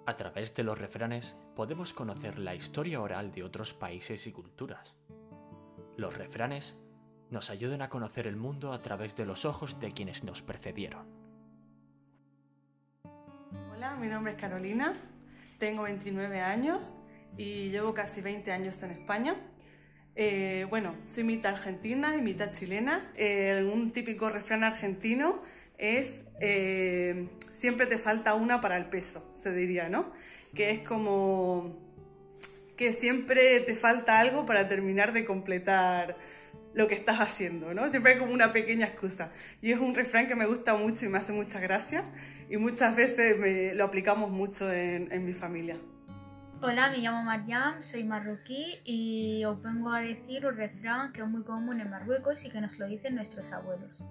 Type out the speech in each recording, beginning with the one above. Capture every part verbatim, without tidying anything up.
A través de los refranes podemos conocer la historia oral de otros países y culturas. Los refranes nos ayudan a conocer el mundo a través de los ojos de quienes nos precedieron. Hola, mi nombre es Carolina, tengo veintinueve años y llevo casi veinte años en España. Eh, bueno, soy mitad argentina y mitad chilena. Eh, un típico refrán argentino es eh, siempre te falta una para el peso, se diría, ¿no? Que es como que siempre te falta algo para terminar de completar lo que estás haciendo, ¿no? Siempre hay como una pequeña excusa. Y es un refrán que me gusta mucho y me hace mucha gracia y muchas veces me, lo aplicamos mucho en, en mi familia. Hola, me llamo Mariam, soy marroquí y os vengo a decir un refrán que es muy común en Marruecos y que nos lo dicen nuestros abuelos.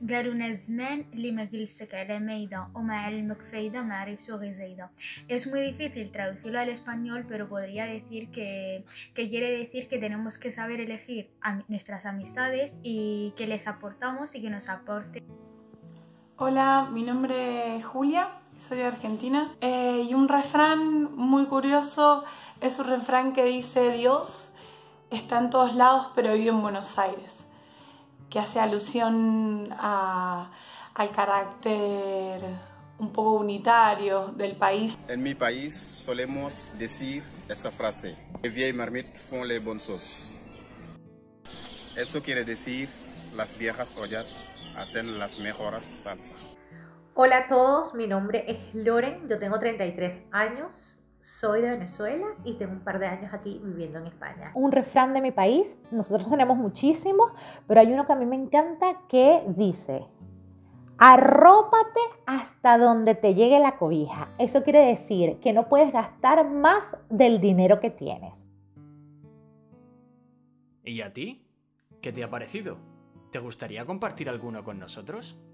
Es muy difícil traducirlo al español, pero podría decir que, que quiere decir que tenemos que saber elegir a nuestras amistades y que les aportamos y que nos aporten. Hola, mi nombre es Julia. Soy de Argentina eh, y un refrán muy curioso es un refrán que dice: Dios está en todos lados pero vive en Buenos Aires, que hace alusión a, al carácter un poco unitario del país. En mi país solemos decir esta frase: les vieilles marmites font les bonnes sauces. Eso quiere decir las viejas ollas hacen las mejores salsas. Hola a todos, mi nombre es Loren, yo tengo treinta y tres años, soy de Venezuela y tengo un par de años aquí viviendo en España. Un refrán de mi país, nosotros tenemos muchísimos, pero hay uno que a mí me encanta que dice: arrópate hasta donde te llegue la cobija. Eso quiere decir que no puedes gastar más del dinero que tienes. ¿Y a ti? ¿Qué te ha parecido? ¿Te gustaría compartir alguno con nosotros?